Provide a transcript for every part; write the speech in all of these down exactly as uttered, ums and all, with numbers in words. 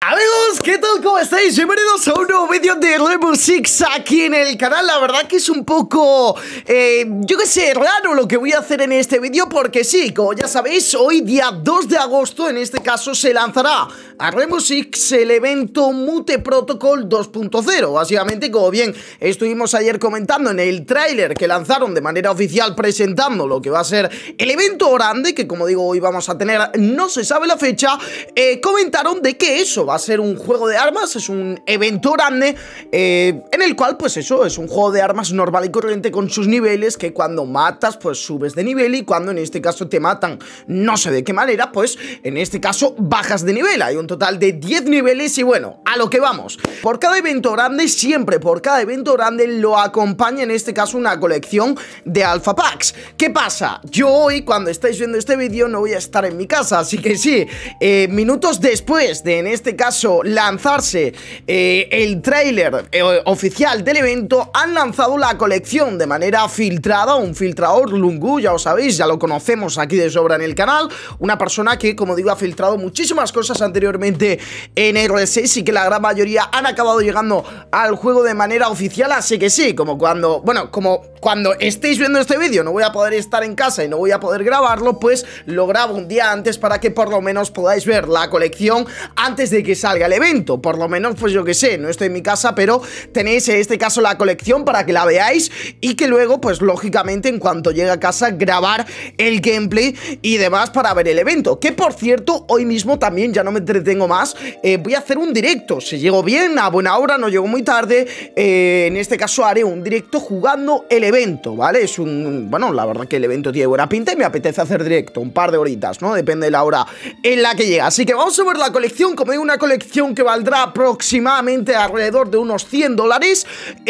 Amigos, ¿qué tal? ¿Cómo estáis? Bienvenidos a un nuevo vídeo de Rainbow Six aquí en el canal. La verdad que es un poco, eh, yo qué sé, raro lo que voy a hacer en este vídeo, porque sí, como ya sabéis, hoy día dos de agosto, en este caso, se lanzará a Rainbow Six el evento Mute Protocol dos punto cero. Básicamente, como bien estuvimos ayer comentando en el tráiler que lanzaron de manera oficial presentando lo que va a ser el evento grande, que como digo, hoy vamos a tener, no se sabe la fecha, eh, comentaron de que eso va a ser un juego de armas, es un evento grande eh, en el cual pues eso, es un juego de armas normal y corriente con sus niveles, que cuando matas pues subes de nivel y cuando en este caso te matan, no sé de qué manera, pues en este caso bajas de nivel. Hay un total de diez niveles y bueno, a lo que vamos. Por cada evento grande, siempre por cada evento grande lo acompaña en este caso una colección de Alpha Packs. ¿Qué pasa? Yo hoy, cuando estáis viendo este vídeo, no voy a estar en mi casa, así que sí, eh, minutos después de en este caso lanzarse eh, el tráiler eh, oficial del evento, han lanzado la colección de manera filtrada. Un filtrador, Lungu, ya os sabéis, ya lo conocemos aquí de sobra en el canal, una persona que, como digo, ha filtrado muchísimas cosas anteriormente en R seis y que la gran mayoría han acabado llegando al juego de manera oficial. Así que sí, como cuando, bueno, como cuando estéis viendo este vídeo no voy a poder estar en casa y no voy a poder grabarlo, pues lo grabo un día antes para que por lo menos podáis ver la colección antes de que salga el evento. Por lo menos, pues yo que sé, no estoy en mi casa, pero tenéis en este caso la colección para que la veáis y que luego, pues lógicamente, en cuanto llegue a casa, grabar el gameplay y demás para ver el evento. Que por cierto, hoy mismo también, ya no me entretengo más, eh, voy a hacer un directo. Si llego bien, a buena hora, no llego muy tarde, eh, en este caso haré un directo jugando el evento, ¿vale? Es un, bueno, la verdad que el evento tiene buena pinta y me apetece hacer directo, un par de horitas, ¿no? Depende de la hora en la que llega. Así que vamos a ver la colección, como digo, una colección que valdrá aproximadamente alrededor de unos cien dólares.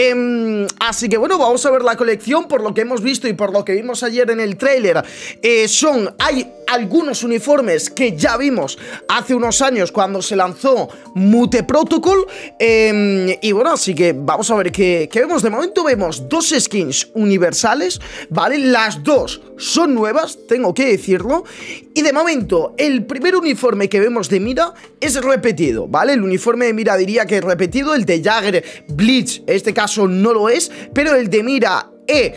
Eh, así que bueno, vamos a ver la colección. Por lo que hemos visto y por lo que vimos ayer en el tráiler, eh, son, hay algunos uniformes que ya vimos hace unos años cuando se lanzó Mute Protocol. Eh, y bueno, así que vamos a ver qué, qué vemos. De momento vemos dos skins universales, ¿vale? Las dos son nuevas, tengo que decirlo. Y de momento, el primer uniforme que vemos de mira es repetido, ¿vale? El uniforme de mira diría que es repetido. El de Jagger Blitz, en este caso no lo es, pero el de mira E,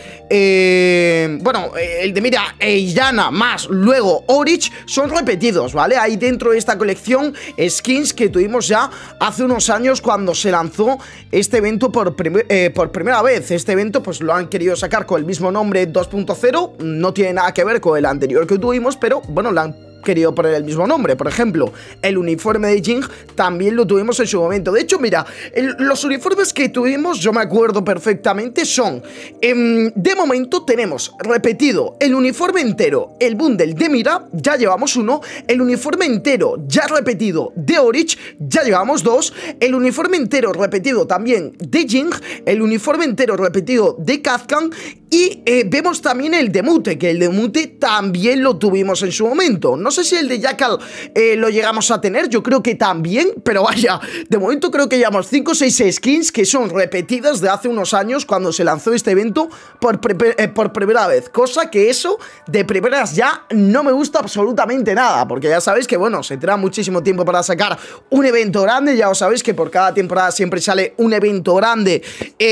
eh, bueno, el de mira e Yana más luego Orich son repetidos, ¿vale? Hay dentro de esta colección skins que tuvimos ya hace unos años cuando se lanzó este evento por, prim eh, por primera vez. Este evento pues lo han querido sacar con el mismo nombre, dos punto cero, no tiene nada que ver con el anterior que tuvimos, pero bueno, lo han querido poner el mismo nombre. Por ejemplo, el uniforme de Jing también lo tuvimos en su momento. De hecho, mira, el, los uniformes que tuvimos, yo me acuerdo perfectamente, son eh, de momento tenemos repetido el uniforme entero, el bundle de mira, ya llevamos uno. El uniforme entero ya repetido de Orich, ya llevamos dos. El uniforme entero repetido también de Jing, el uniforme entero repetido de Kazkan. Y eh, vemos también el de Mute, que el de Mute también lo tuvimos en su momento. No sé si el de Jackal eh, lo llegamos a tener, yo creo que también, pero vaya, de momento creo que llevamos cinco o seis skins que son repetidas de hace unos años cuando se lanzó este evento por, eh, por primera vez. Cosa que eso, de primeras ya, no me gusta absolutamente nada, porque ya sabéis que, bueno, se tendrá muchísimo tiempo para sacar un evento grande. Ya os sabéis que por cada temporada siempre sale un evento grande,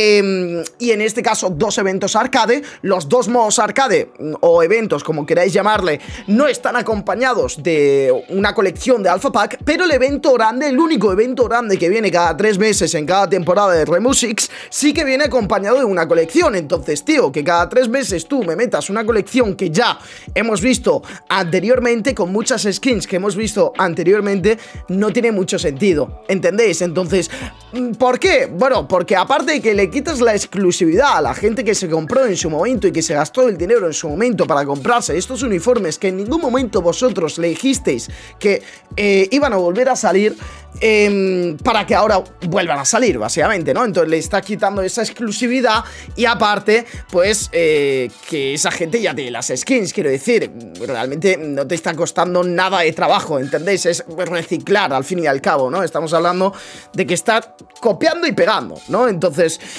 eh, y en este caso dos eventos arcade. Los dos modos arcade o eventos, como queráis llamarle, no están acompañados de una colección de Alpha Pack, pero el evento grande, el único evento grande que viene cada tres meses en cada temporada de Rainbow Six, sí que viene acompañado de una colección. Entonces, tío, que cada tres meses tú me metas una colección que ya hemos visto anteriormente, con muchas skins que hemos visto anteriormente, no tiene mucho sentido, ¿entendéis? Entonces, ¿por qué? Bueno, porque aparte de que le quitas la exclusividad a la gente que se compró en su momento y que se gastó el dinero en su momento para comprarse estos uniformes que en ningún momento vosotros le dijisteis que eh, iban a volver a salir, eh, para que ahora vuelvan a salir, básicamente, ¿no? Entonces le está quitando esa exclusividad y aparte, pues, eh, que esa gente ya tiene las skins, quiero decir, realmente no te está costando nada de trabajo, ¿entendéis? Es reciclar al fin y al cabo, ¿no? Estamos hablando de que está copiando y pegando, ¿no? Entonces,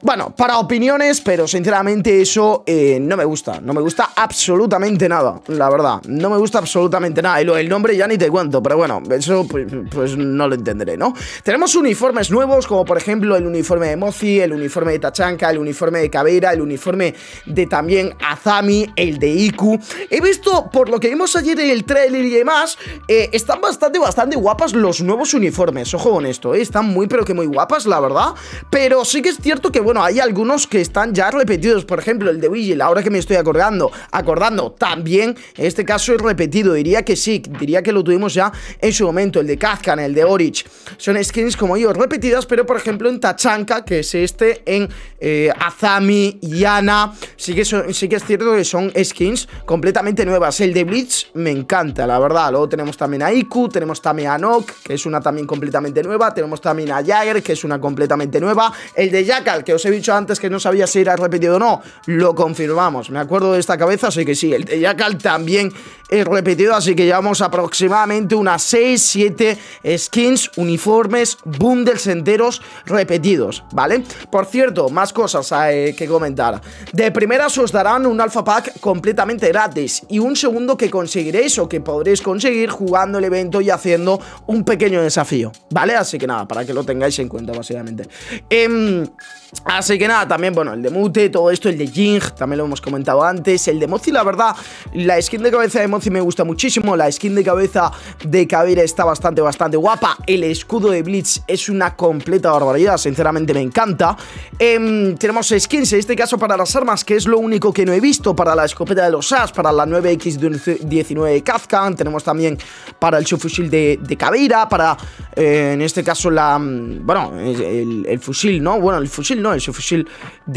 bueno, para opiniones, pero sinceramente eso eh, no me gusta. No me gusta absolutamente nada, la verdad. No me gusta absolutamente nada. Y lo del nombre ya ni te cuento, pero bueno, eso pues, pues no lo entenderé, ¿no? Tenemos uniformes nuevos, como por ejemplo el uniforme de Mozi, el uniforme de Tachanka, el uniforme de Caveira, el uniforme de también Azami, el de Iku. He visto, por lo que vimos ayer en el trailer y demás, eh, están bastante, bastante guapas los nuevos uniformes. Ojo con esto, ¿eh? Están muy, pero que muy guapas, la verdad. Pero sí que es cierto que, bueno, hay algunos que están ya repetidos. Por ejemplo, el de Vigil, ahora que me estoy acordando, acordando, también, en este caso es repetido. Diría que sí, diría que lo tuvimos ya en su momento. El de Kazkan, el de Orich, son skins como yo repetidas, pero por ejemplo en Tachanka, que es este, en eh, Azami, Yana, sí que, son, sí que es cierto que son skins completamente nuevas. El de Blitz me encanta, la verdad. Luego tenemos también a Iku, tenemos también a Nock, que es una también completamente nueva, tenemos también a Jagger, que es una completamente nueva. El de Jackal, que os he dicho antes que no sabía si era repetido o no, lo confirmamos, me acuerdo de esta cabeza, así que sí, el de Jackal también es repetido, así que llevamos aproximadamente unas seis, siete skins, uniformes, bundles enteros repetidos, ¿vale? Por cierto, más cosas eh, que comentar. De primeras os darán un alpha pack completamente gratis y un segundo que conseguiréis o que podréis conseguir jugando el evento y haciendo un pequeño desafío, ¿vale? Así que nada, para que lo tengáis en cuenta básicamente. Eh, así que nada, también, bueno, el de Mute, todo esto, el de Jing, también lo hemos comentado antes. El de Mozi, la verdad, la skin de cabeza de Mozi me gusta muchísimo. La skin de cabeza de Caveira está bastante, bastante guapa. El escudo de Blitz es una completa barbaridad, sinceramente me encanta. eh, Tenemos skins, en este caso para las armas, que es lo único que no he visto. Para la escopeta de los As, para la nueve equis diecinueve de Kazkan. Tenemos también para el subfusil de, de Caveira. Para, eh, en este caso, la... Bueno, el, el fusil, ¿no? Bueno, el fusil no, el subfusil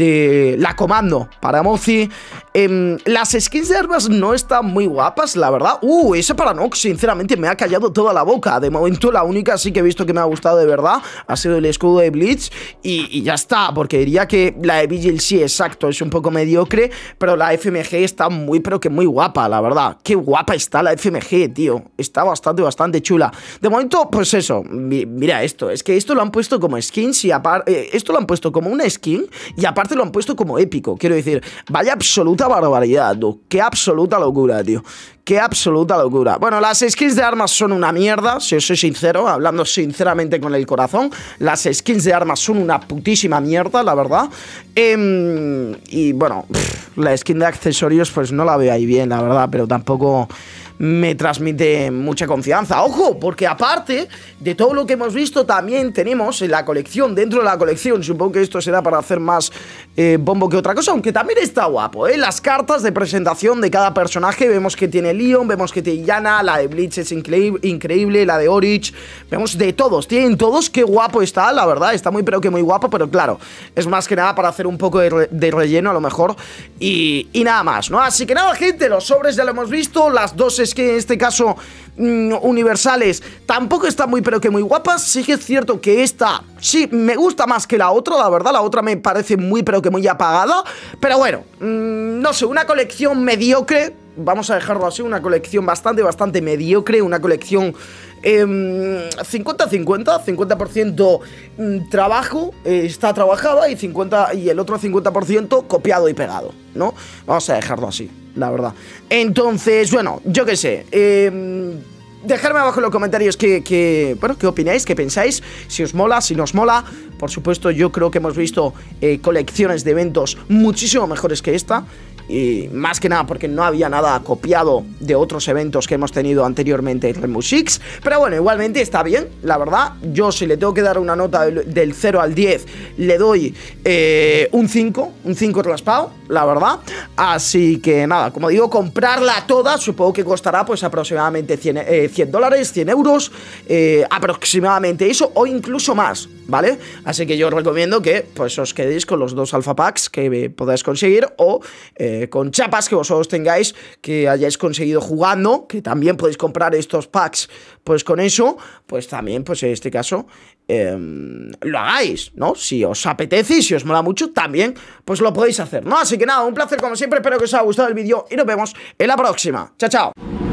de la Comando para Mozi. eh, Las skins de armas no están muy guapas, la verdad. Uh, esa para Nox, sinceramente, me ha callado toda la boca. De momento, la única sí que he visto que me ha gustado de verdad ha sido el escudo de Blitz. Y, y ya está, porque diría que la de Vigil sí, exacto, es un poco mediocre, pero la F M G está muy, pero que muy guapa, la verdad. Qué guapa está la F M G, tío. Está bastante, bastante chula. De momento, pues eso, mira esto. Es que esto lo han puesto como skins y aparte... Eh, esto lo han puesto como una skin y aparte lo han puesto como épico. Quiero decir, vaya absoluta barbaridad, tú. Qué absoluta locura, tío. Qué absoluta locura. Bueno, las skins de armas son una mierda, si os soy sincero, hablando sinceramente con el corazón. Las skins de armas son una putísima mierda, la verdad. Eh, y bueno, pff, la skin de accesorios pues no la veo ahí bien, la verdad, pero tampoco me transmite mucha confianza. ¡Ojo! Porque aparte de todo lo que hemos visto, también tenemos en la colección, dentro de la colección, supongo que esto será para hacer más eh, bombo que otra cosa, aunque también está guapo, ¿eh? Las cartas de presentación de cada personaje, vemos que tiene Leon, vemos que tiene Yana, la de Blitz es increíble, increíble, la de Orich, vemos de todos, tienen todos, qué guapo está, la verdad, está muy pero que muy guapo, pero claro, es más que nada para hacer un poco de, re de relleno a lo mejor, y, y nada más, ¿no? Así que nada, gente, los sobres ya lo hemos visto, las dos es que en este caso mmm, universales tampoco están muy pero que muy guapas. Sí que es cierto que esta sí me gusta más que la otra, la verdad, la otra me parece muy pero que muy apagada, pero bueno, mmm, no sé, una colección mediocre, vamos a dejarlo así, una colección bastante, bastante mediocre, una colección cincuenta cincuenta, cincuenta por ciento trabajo, eh, está trabajada y, cincuenta, y el otro cincuenta por ciento copiado y pegado, ¿no? Vamos a dejarlo así, la verdad. Entonces, bueno, yo qué sé, eh, dejadme abajo en los comentarios qué, qué, bueno, qué opináis, qué pensáis, si os mola, si no os mola. Por supuesto, yo creo que hemos visto eh, colecciones de eventos muchísimo mejores que esta. Y más que nada porque no había nada copiado de otros eventos que hemos tenido anteriormente en Rainbow Six. Pero bueno, igualmente está bien, la verdad. Yo si le tengo que dar una nota del, del cero al diez, le doy eh, un cinco, un cinco raspado, la verdad. Así que nada, como digo, comprarla toda supongo que costará pues aproximadamente cien dólares, cien euros, eh, aproximadamente eso o incluso más, ¿vale? Así que yo os recomiendo que pues os quedéis con los dos alpha packs que podáis conseguir o eh, con chapas que vosotros tengáis que hayáis conseguido jugando, que también podéis comprar estos packs pues con eso, pues también pues en este caso eh, lo hagáis, ¿no? Si os apetece y si os mola mucho también pues lo podéis hacer, ¿no? Así que nada, un placer como siempre, espero que os haya gustado el vídeo y nos vemos en la próxima. Chao, chao.